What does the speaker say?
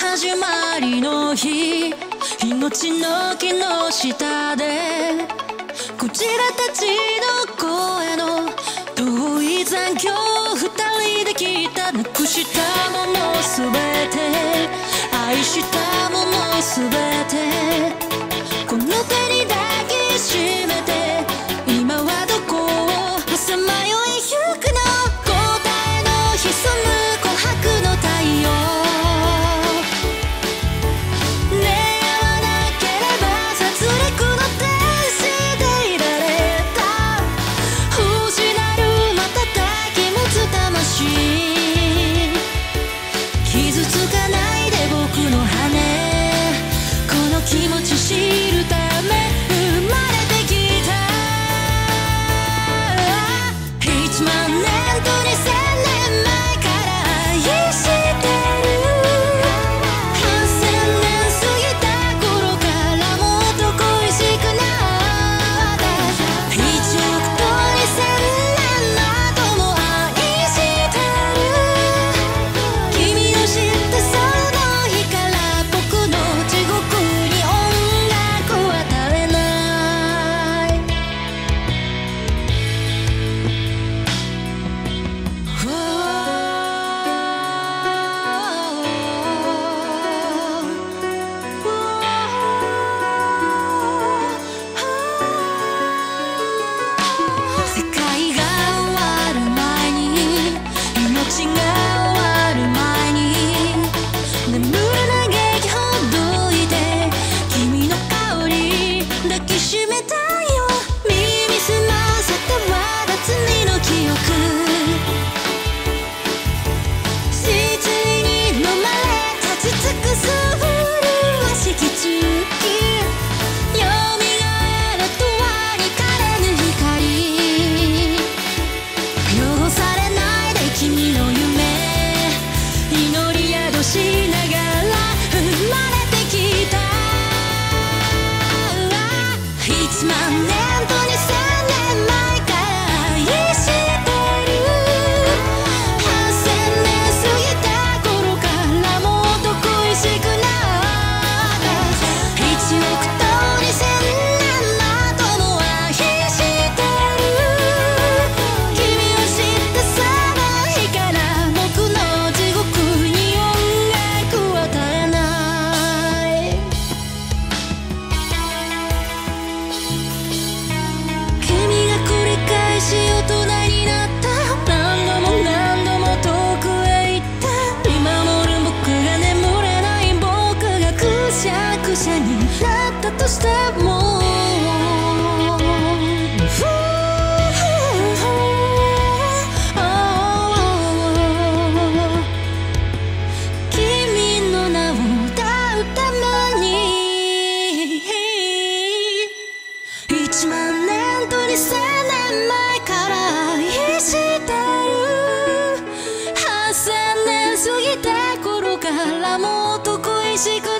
始まりの日、命の木の下でこちらたちの声の遠い残響、二人で来たなくしたものすべて、愛したものすべて、この手に抱きしめて、今はどこをさまよいゆくの、答えの潜む琥珀の太陽、出会わなければ殺戮の天使でいられた、星なる瞬き持つ魂、傷つかないで僕の羽、この気持ち知るため生まれてきた。1万年と2000年前から愛してる、8000年過ぎた頃からもっと恋しくなった、1億と2000年の後も愛してる、君を知ったその日から僕の地獄に音楽は絶えない。世界が終わる前に、命が終わる前に、眠る嘆きほどいて、君の香り抱きしめたよ、耳すませて我が罪の記憶、失意に飲まれ立ち尽くす麗しき月、蘇る永遠に枯れぬ光、汚されないで君の夢、祈り宿しながら生まれてきた。1万年と2000年前から愛してる、8000年過ぎた頃からもっと恋しくなった、1億と2000年の後も愛してる、君を知ったその日から僕の地獄に音楽は絶えない。君が繰り返し大人になった、何度も何度も遠くへ行った、見守る僕が眠れない僕がくしゃくしゃになったとしても、君の名を歌うために、1万年と2000年前から愛してる、8000年過ぎた頃からもっと恋しく